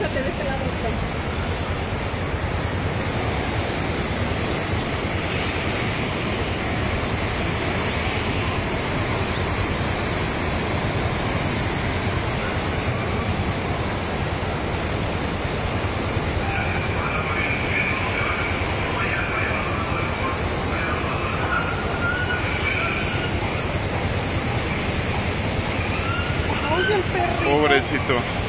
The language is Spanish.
pásate de este lado. Oye, el perrito. Pobrecito.